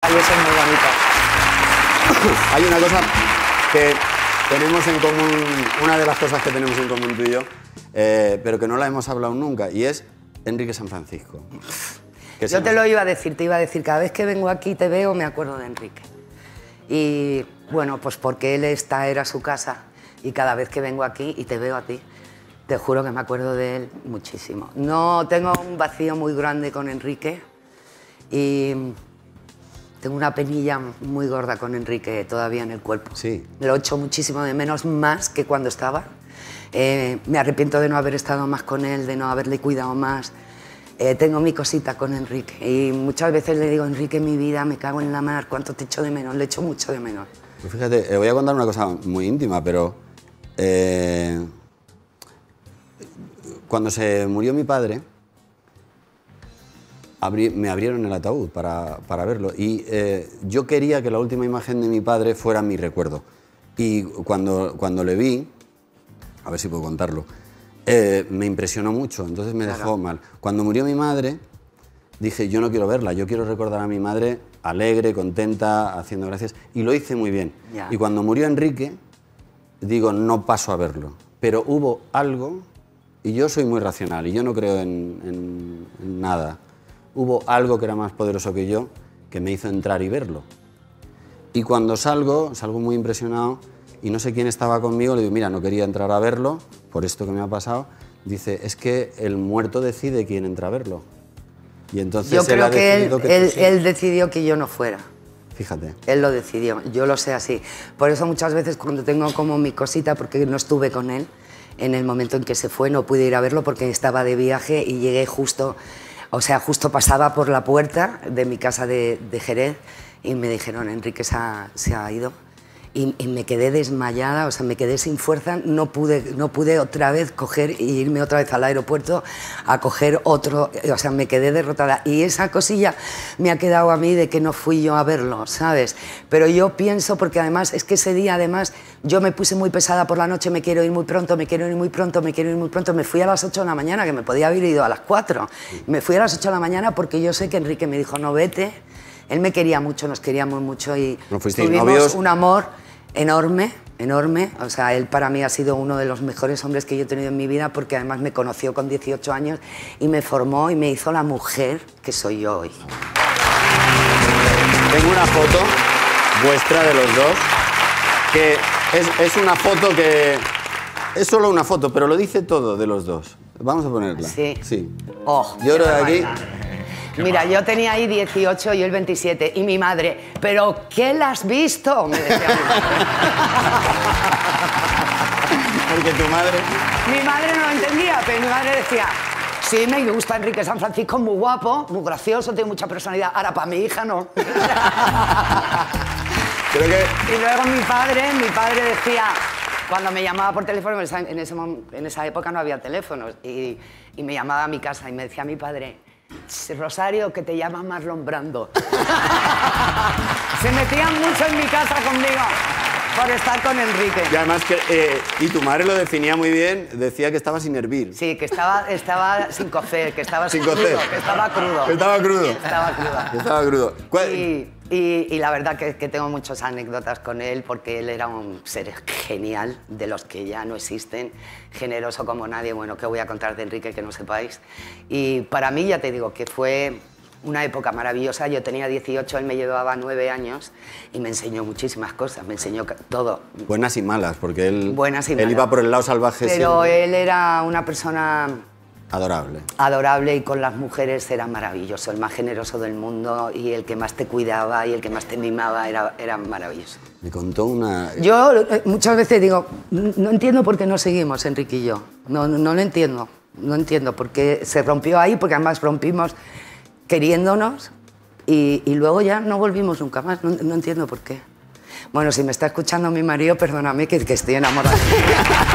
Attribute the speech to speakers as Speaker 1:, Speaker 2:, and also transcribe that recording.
Speaker 1: y eso es muy bonito.
Speaker 2: Hay una cosa que tenemos en común, una de las cosas que tenemos en común tú y yo, pero que no la hemos hablado nunca, y es Enrique San Francisco.
Speaker 1: Yo te lo iba a decir, cada vez que vengo aquí te veo, me acuerdo de Enrique. Y bueno, pues porque esta era su casa, y cada vez que vengo aquí y te veo a ti, te juro que me acuerdo de él muchísimo. No, tengo un vacío muy grande con Enrique y tengo una penilla muy gorda con Enrique todavía en el cuerpo.
Speaker 2: Sí.
Speaker 1: Lo echo muchísimo de menos, más que cuando estaba. Me arrepiento de no haber estado más con él, de no haberle cuidado más. Tengo mi cosita con Enrique y muchas veces le digo, Enrique, mi vida, me cago en la mar, cuánto te echo de menos, le echo mucho de menos.
Speaker 2: Pues fíjate, voy a contar una cosa muy íntima, pero cuando se murió mi padre, me abrieron el ataúd para verlo y yo quería que la última imagen de mi padre fuera mi recuerdo. Y cuando le vi, a ver si puedo contarlo, me impresionó mucho, entonces me dejó mal. Cuando murió mi madre, dije, yo no quiero verla, yo quiero recordar a mi madre alegre, contenta, haciendo gracias, y lo hice muy bien.
Speaker 1: Ya.
Speaker 2: Y cuando murió Enrique, digo, no paso a verlo. Pero hubo algo, y yo soy muy racional, y yo no creo en nada, hubo algo que era más poderoso que yo, que me hizo entrar y verlo. Y cuando salgo muy impresionado, y no sé quién estaba conmigo, le digo, mira, no quería entrar a verlo, por esto que me ha pasado. Dice, es que el muerto decide quién entra a verlo. Y entonces
Speaker 1: yo creo que
Speaker 2: él
Speaker 1: decidió que yo no fuera.
Speaker 2: Fíjate.
Speaker 1: Él lo decidió, yo lo sé así. Por eso muchas veces cuando tengo como mi cosita, porque no estuve con él, en el momento en que se fue, no pude ir a verlo porque estaba de viaje y llegué justo, o sea, justo pasaba por la puerta de mi casa de Jerez y me dijeron, Enrique se ha ido. Y me quedé desmayada, o sea, me quedé sin fuerza, no pude otra vez coger e irme otra vez al aeropuerto a coger otro, o sea, me quedé derrotada. Y esa cosilla me ha quedado a mí de que no fui yo a verlo, ¿sabes? Pero yo pienso, porque además, es que ese día, además, yo me puse muy pesada por la noche, me quiero ir muy pronto, me quiero ir muy pronto, me quiero ir muy pronto. Me fui a las 8 de la mañana, que me podía haber ido a las 4. Me fui a las 8 de la mañana porque yo sé que Enrique me dijo, no, vete. Él me quería mucho, nos queríamos mucho y tuvimos un amor enorme, enorme. O sea, él para mí ha sido uno de los mejores hombres que yo he tenido en mi vida porque además me conoció con 18 años y me formó y me hizo la mujer que soy yo hoy.
Speaker 2: Tengo una foto vuestra de los dos, que es una foto que... Es solo una foto, pero lo dice todo de los dos. Vamos a ponerla.
Speaker 1: Sí.
Speaker 2: Sí.
Speaker 1: Oh,
Speaker 2: yo creo que aquí...
Speaker 1: Mira, yo tenía ahí 18 y él 27 y mi madre, ¿pero qué la has visto? Me decía mi madre.
Speaker 2: Porque tu madre...
Speaker 1: Mi madre no lo entendía, pero mi madre decía, sí, me gusta Enrique San Francisco, muy guapo, muy gracioso, tiene mucha personalidad. Ahora, para mi hija, no.
Speaker 2: Creo que...
Speaker 1: Y luego mi padre decía, cuando me llamaba por teléfono, en esa época no había teléfonos, y me llamaba a mi casa y me decía mi padre, Rosario, que te llama Marlon Brando. Se metían mucho en mi casa conmigo por estar con Enrique.
Speaker 2: Y además que... y tu madre lo definía muy bien, decía que estaba sin hervir.
Speaker 1: Sí, que estaba sin cocer, que estaba
Speaker 2: sin cocer.
Speaker 1: Que estaba crudo.
Speaker 2: Que estaba crudo.
Speaker 1: Estaba crudo.
Speaker 2: Estaba crudo.
Speaker 1: Y la verdad que tengo muchas anécdotas con él porque él era un ser genial, de los que ya no existen, generoso como nadie. Bueno, ¿qué voy a contar de Enrique que no sepáis? Y para mí, ya te digo, que fue una época maravillosa. Yo tenía 18, él me llevaba 9 años y me enseñó muchísimas cosas, me enseñó todo.
Speaker 2: Buenas y malas, porque él
Speaker 1: malas.
Speaker 2: Iba por el lado salvaje.
Speaker 1: Pero
Speaker 2: siempre.
Speaker 1: él era una persona...
Speaker 2: Adorable.
Speaker 1: Adorable, y con las mujeres era maravilloso, el más generoso del mundo y el que más te cuidaba y el que más te mimaba, era maravilloso.
Speaker 2: Me contó una...
Speaker 1: Yo muchas veces digo, no entiendo por qué no seguimos, Enrique y yo. No lo entiendo, no entiendo por qué se rompió ahí, porque además rompimos queriéndonos y luego ya no volvimos nunca más, no entiendo por qué. Bueno, si me está escuchando mi marido, perdóname que estoy enamorada.